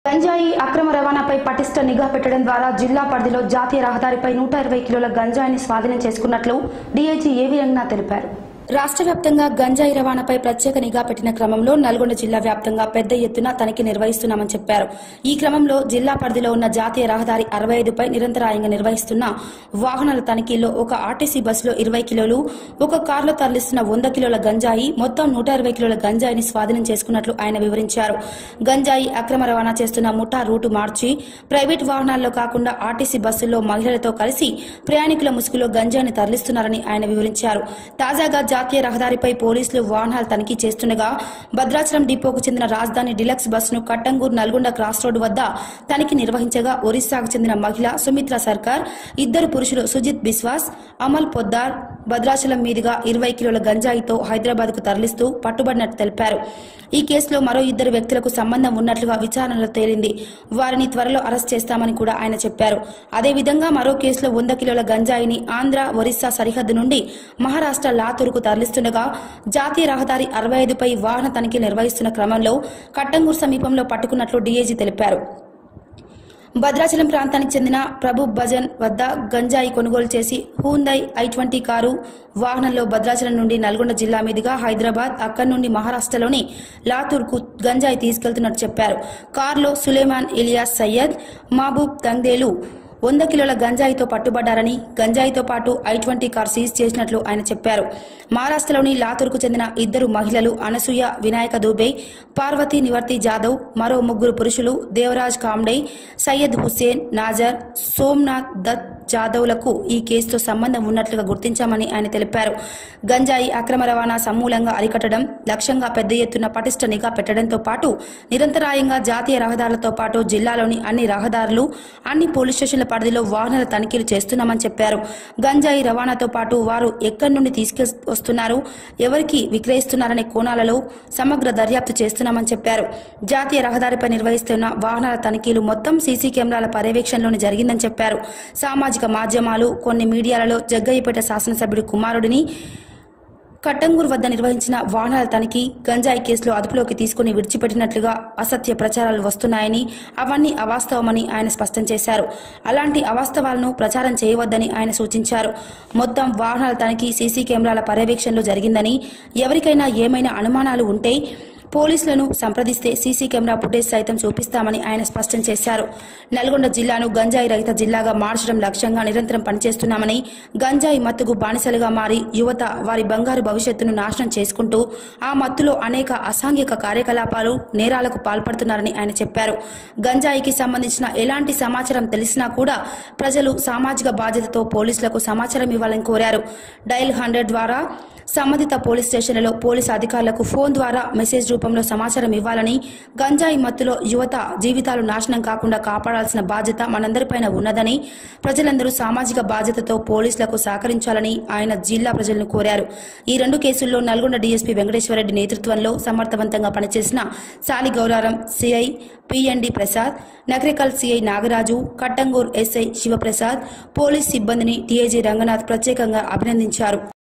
గంజాయి అక్రమ రవాణాపై పటిష్ట నిఘా పెట్టడం ద్వారా జిల్లా పరిధిలో జాతీయ రహదారిపై 120 కిలోల గంజాయిని స్వాధీనం చేసుకున్నట్లు డీఐజీ ఏవీ రంగనాథ్ తెలిపారు. రాష్ట్ర వ్యాప్తంగా గంజాయి రవాణాపై ప్రత్యేక నిఘా పెట్టిన క్రమంలో నల్గొండ జిల్లా వ్యాప్తంగా పెద్ద ఎత్తున తనిఖీ నిర్వహిస్తున్నామని చెప్పారు. ఈ క్రమంలో జిల్లా పరిధిలో ఉన్న జాతీయ రహదారి 65పై నిరంతరాయంగా నిర్వహిస్తున్న వాహనాల తనిఖీలో ఒక ఆర్టీసీ బస్సులో 20 కిలోలు, ఒక కారులో తరలిస్తున్న 100 కిలోల గంజాయి, మొత్తం 120 కిలోల గంజాయిని స్వాధీనం చేసుకున్నట్లు ఆయన వివరించారు. గంజాయి అక్రమ రవాణా చేస్తున్న ముఠా రూటు మార్చి ప్రైవేట్ వాహనాల్లో కాకుండా ఆర్టీసీ బస్సుల్లో మహిళలతో కలిసి ప్రయాణికుల ముసుగులో గంజాయిని తరలిస్తున్నారని ఆయన వివరించారు. తాజాగా జాతీయ రహదారిపై పోలీసులు వాహనాలు తనిఖీ చేస్తుండగా భద్రాచలం డిపోకు చెందిన రాజధాని డిలక్స్ బస్సును కట్టంగూర్ నల్గొండ క్రాస్ రోడ్డు వద్ద తనిఖీ నిర్వహించగా ఒరిస్సాకు చెందిన మహిళ సుమిత్ర సర్కార్, ఇద్దరు పురుషులు సుజిత్ బిస్వాస్, అమల్ పొద్దార్ భద్రాచలం మీదుగా 20 కిలోల గంజాయితో హైదరాబాద్ కు తరలిస్తూ పట్టుబడినట్టు తెలిపారు. ఈ కేసులో మరో ఇద్దరు వ్యక్తులకు సంబంధం ఉన్నట్లుగా విచారణలో తేలింది. వారిని త్వరలో అరెస్ట్ చేస్తామని కూడా ఆయన చెప్పారు. అదేవిధంగా మరో కేసులో 100 కిలోల గంజాయిని ఆంధ్ర ఒరిస్సా సరిహద్దు నుండి మహారాష్ట్ర లాతూరుకు తరలిస్తుండగా జాతీయ రహదారి 65పై వాహన తనిఖీ నిర్వహిస్తున్న క్రమంలో కట్టంగూర్ సమీపంలో పట్టుకున్నట్లు డీఐజీ తెలిపారు. భద్రాచలం ప్రాంతానికి చెందిన ప్రభు భజన్ వద్ద గంజాయి కొనుగోలు చేసి హూందై i20 కారు వాహనంలో భద్రాచలం నుండి నల్గొండ జిల్లా మీదుగా హైదరాబాద్, అక్కడి నుండి మహారాష్ట్రలోని లాతూర్కు గంజాయి తీసుకెళ్తున్నట్టు చెప్పారు. కారులో సులేమాన్ ఇలియాస్ సయ్యద్, మహబూబ్ తంగ్దేలు 100 కిలోల గంజాయితో పట్టుబడ్డారని, గంజాయితో పాటు i20 కార్ సీజ్ చేసినట్లు ఆయన చెప్పారు. మహారాష్ట్రలోని లాతూర్కు చెందిన ఇద్దరు మహిళలు అనసూయ వినాయక దూబే, పార్వతి నివర్తి జాదవ్, మరో ముగ్గురు పురుషులు దేవరాజ్ కామ్డే, సయ్యద్ హుస్సేన్, నాజర్, సోమ్నాథ్ దత్ జాదవ్లకు ఈ కేసుతో సంబంధం ఉన్నట్లుగా గుర్తించామని ఆయన తెలిపారు. గంజాయి అక్రమ రవాణా సమూలంగా అరికట్టడం లక్ష్యంగా పెద్ద ఎత్తున పటిష్ట నిఘా పెట్టడంతో పాటు నిరంతరాయంగా జాతీయ రహదారులతో పాటు జిల్లాలోని అన్ని రహదారులు, అన్ని పోలీస్ స్టేషన్ల పరిధిలో వాహనాల తనిఖీలు చేస్తున్నామని చెప్పారు. గంజాయి రవాణాతో పాటు వారు ఎక్కడి నుండి తీసుకొస్తున్నారు, ఎవరికి విక్రయిస్తున్నారనే కోణాలలో సమగ్ర దర్యాప్తు చేస్తున్నామని చెప్పారు. జాతీయ రహదారిపై నిర్వహిస్తున్న వాహనాల తనిఖీలు మొత్తం సీసీ కెమెరాల పర్యవేక్షణలోనే జరిగిందని చెప్పారు. సామాజిక మాధ్యమాలు, కొన్ని మీడియాలలో జగ్గయ్యపేట శాసనసభ్యుడి కుమారుడిని కట్టంగూర్ వద్ద నిర్వహించిన వాహనాల తనిఖీ గంజాయి కేసులో అదుపులోకి తీసుకుని విడిచిపెట్టినట్లుగా అసత్య ప్రచారాలు వస్తున్నాయని, అవన్నీ అవాస్తవమని ఆయన స్పష్టం చేశారు. అలాంటి అవాస్తవాలను ప్రచారం చేయవద్దని ఆయన సూచించారు. మొత్తం వాహనాల తనిఖీ సీసీ కెమెరాల పర్యవేక్షణలో జరిగిందని, ఎవరికైనా ఏమైనా అనుమానాలు ఉంటే పోలీసులను సంప్రదిస్తే సీసీ కెమెరా ఫుటేజ్ సైతం చూపిస్తామని ఆయన స్పష్టం చేశారు. నల్గొండ జిల్లాను గంజాయి రహిత జిల్లాగా మార్చడం లక్ష్యంగా నిరంతరం పనిచేస్తున్నామని, గంజాయి మత్తుకు బానిసలుగా మారి యువత వారి బంగారు భవిష్యత్తును నాశనం చేసుకుంటూ ఆ మత్తులో అనేక అసాంఘిక కార్యకలాపాలు, నేరాలకు పాల్పడుతున్నారని ఆయన చెప్పారు. గంజాయికి సంబంధించిన ఎలాంటి సమాచారం తెలిసినా కూడా ప్రజలు సామాజిక బాధ్యతతో పోలీసులకు సమాచారం ఇవ్వాలని కోరారు. డయల్ 100 ద్వారా సంబంధిత పోలీస్ స్టేషన్లలో పోలీసు అధికారులకు ఫోన్ ద్వారా మెసేజ్ రూపంలో సమాచారం ఇవ్వాలని, గంజాయి మత్తులో యువత జీవితాలు నాశనం కాకుండా కాపాడాల్సిన బాధ్యత మనందరిపైన ఉన్నదని, ప్రజలందరూ సామాజిక బాధ్యతతో పోలీసులకు సహకరించాలని ఆయన జిల్లా ప్రజలను కోరారు. ఈ 2 కేసుల్లో నల్గొండ డీఎస్పీ వెంకటేశ్వరరెడ్డి నేతృత్వంలో సమర్థవంతంగా పనిచేసిన Sali Gouraram CI PND Prasad, Nagarikal CI Nagaraju, Kattangur SI Shivaprasad, police సిబ్బందిని డీఐజీ రంగనాథ్ ప్రత్యేకంగా అభినందించారు.